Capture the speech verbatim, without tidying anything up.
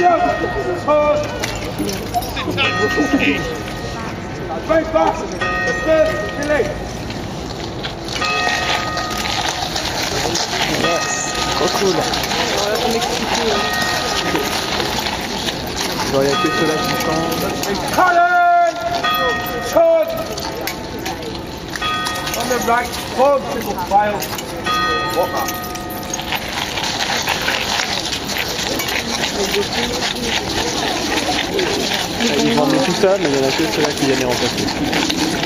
Trop cool. Bon, il n'y a que ceux-là qui comptent. Colin! Todd! On the right, Todd, single file. Walker. Ils vendaient tout ça, mais il n'y en a que ceux-là qui viennent les remplacer.